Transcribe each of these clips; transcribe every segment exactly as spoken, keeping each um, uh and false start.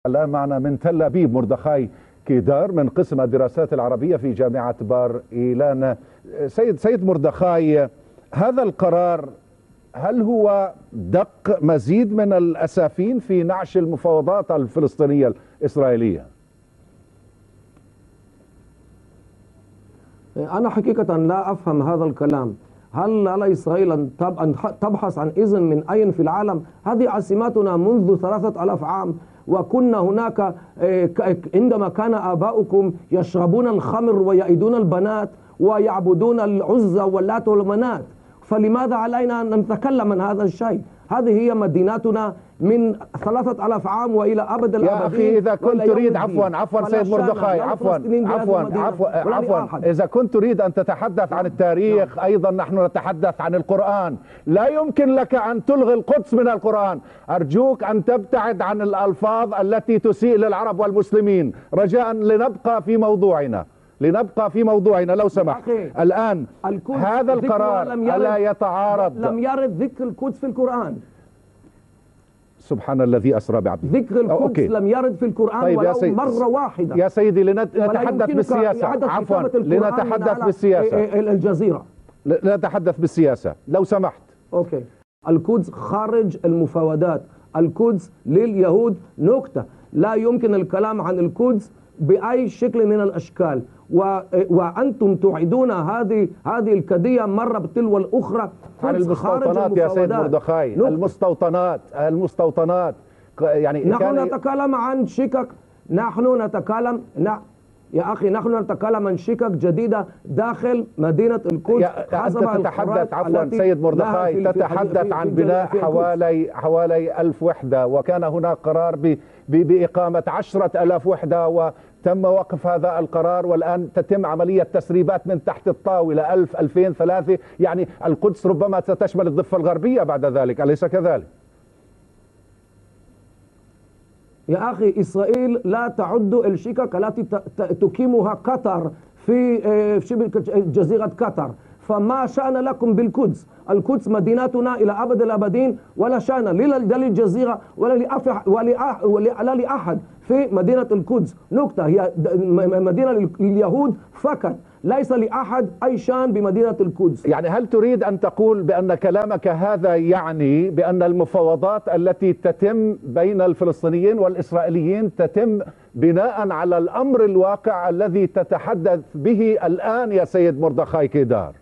الآن معنا من تل أبيب مردخاي كيدار من قسم الدراسات العربية في جامعة بار إيلان. سيد سيد مردخاي، هذا القرار هل هو دق مزيد من الأسافين في نعش المفاوضات الفلسطينية الإسرائيلية؟ أنا حقيقة لا أفهم هذا الكلام. هل على إسرائيل أن تبحث عن إذن من أين في العالم؟ هذه عاصمتنا منذ ثلاثة آلاف عام، وكنا هناك عندما كان آباؤكم يشربون الخمر ويئدون البنات ويعبدون العزى واللات والمنات، فلماذا علينا أن نتكلم عن هذا الشيء؟ هذه هي مدينتنا من ثلاثة آلاف عام وإلى أبد الآبدين. يا أخي إذا كنت تريد عفوا عفوا سيد مردخاي عفوا عفوا عفوا عفوا إذا كنت تريد أن تتحدث عن التاريخ أيضا نحن نتحدث عن القرآن. لا يمكن لك أن تلغي القدس من القرآن. أرجوك أن تبتعد عن الألفاظ التي تسيء للعرب والمسلمين رجاء لنبقى في موضوعنا لنبقى في موضوعنا لو سمحت. الآن هذا القرار ألا يتعارض؟ لم يرد ذكر القدس في القرآن. سبحان الذي أسرى بعبده. ذكر القدس أوكي. لم يرد في القرآن طيب ولو سيد... مرة واحدة. يا سيدي لنتحدث بالسياسة. عفوا لنتحدث بالسياسة. الجزيرة لنتحدث بالسياسة لو سمحت. أوكي. القدس خارج المفاوضات. القدس لليهود نكتة. لا يمكن الكلام عن القدس بأي شكل من الأشكال، و... وأنتم تعيدون هذه هذه القضية مرة بتلو الأخرى عن المستوطنات يا سيد مردخاي. المستوطنات المستوطنات يعني نحن كان... نتكلم عن شقق. نحن نتكلم ن... يا أخي نحن نتكلم عن شقق جديدة داخل مدينة القدس. أنت تتحدث عفوا سيد مردخاي تتحدث عن بناء حوالي حوالي ألف وحدة، وكان هناك قرار ب... ب... بإقامة عشرة ألاف وحدة وتم وقف هذا القرار، والآن تتم عملية تسريبات من تحت الطاولة ألف ألفين ثلاثة. يعني القدس ربما ستشمل الضفة الغربية بعد ذلك، أليس كذلك؟ يا أخي إسرائيل لا تعد الشقق التي تقيمها قطر في شبه جزيرة قطر، فما شأن لكم بالقدس؟ القدس مدينتنا إلى أبد الأبدين، ولا شأن لا للجزيرة ولا لأحد في مدينة القدس. نقطة. هي مدينة لليهود فقط، ليس لأحد أي شأن بمدينة القدس. يعني هل تريد أن تقول بأن كلامك هذا يعني بأن المفاوضات التي تتم بين الفلسطينيين والإسرائيليين تتم بناء على الأمر الواقع الذي تتحدث به الآن يا سيد مردخاي كيدار؟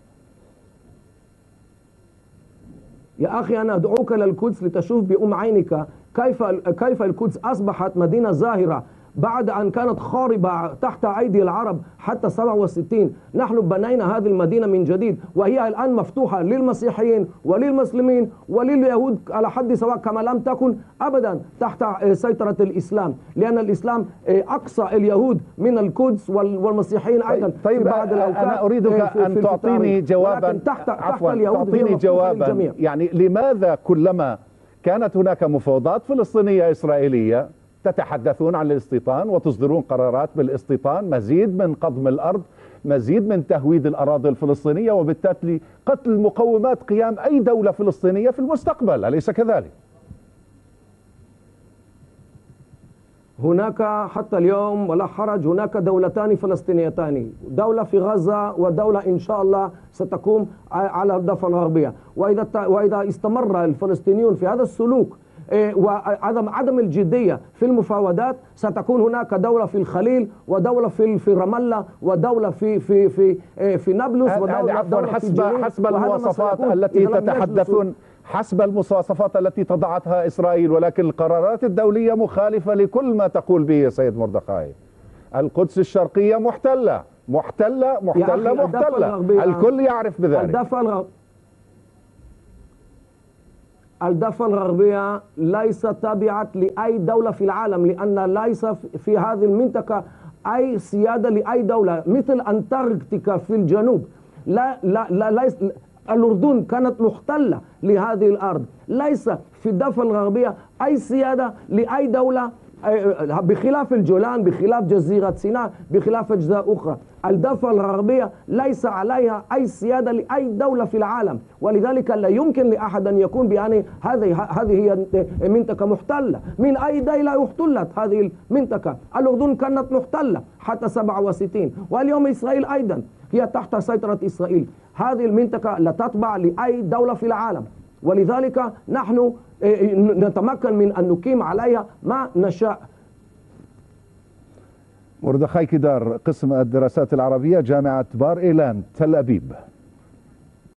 يا أخي أنا أدعوك للقدس لتشوف بأم عينك كيف كيف القدس أصبحت مدينة زاهرة بعد أن كانت خاربة تحت أيدي العرب حتى سبعة وستين. نحن بنينا هذه المدينة من جديد، وهي الآن مفتوحة للمسيحيين وللمسلمين ولليهود على حد سواء، كما لم تكن أبدا تحت سيطرة الإسلام، لأن الإسلام أقصى اليهود من القدس والمسيحيين أيضا. طيب في بعض الأوقات أنا أريدك أن تعطيني جوابا تحت عفوا تحت تعطيني جوابا. يعني لماذا كلما كانت هناك مفاوضات فلسطينية إسرائيلية تتحدثون عن الاستيطان وتصدرون قرارات بالاستيطان، مزيد من قضم الأرض، مزيد من تهويد الأراضي الفلسطينية، وبالتالي قتل مقومات قيام أي دولة فلسطينية في المستقبل، أليس كذلك؟ هناك حتى اليوم ولا حرج هناك دولتان فلسطينيتان، دولة في غزة ودولة إن شاء الله ستقوم على الضفة الغربية. وإذا وإذا استمر الفلسطينيون في هذا السلوك وعدم عدم الجدية في المفاوضات، ستكون هناك دولة في الخليل ودولة في في رام الله ودولة في في في في نابلس ودولة دولة حسب في حسب المواصفات التي تتحدثون حسب المواصفات التي تضعتها إسرائيل، ولكن القرارات الدولية مخالفة لكل ما تقول به يا سيد مردخاي. القدس الشرقية محتلة محتلة محتلة محتلة، الكل يعرف بذلك. الضفة الضفة الغربية ليست تابعة لأي دولة في العالم، لأن ليس في هذه المنطقة أي سيادة لأي دولة، مثل أنتاركتيكا في الجنوب. لا لا لا ليس الأردن كانت محتلة لهذه الأرض. ليس في الضفة الغربية أي سيادة لأي دولة بخلاف الجولان، بخلاف جزيرة سيناء، بخلاف أجزاء أخرى. الضفة الغربية ليس عليها أي سيادة لأي دولة في العالم، ولذلك لا يمكن لأحد أن يكون بأن هذه هذه هي منطقة محتلة. من أي دولة احتلت هذه المنطقة؟ الأردن كانت محتلة حتى سبعة وستين، واليوم إسرائيل أيضا هي تحت سيطرة إسرائيل. هذه المنطقة لا تتبع لأي دولة في العالم، ولذلك نحن نتمكن من أن نقيم عليها ما نشاء. مردخاي كدار، قسم الدراسات العربية، جامعة بار إيلان، تل أبيب.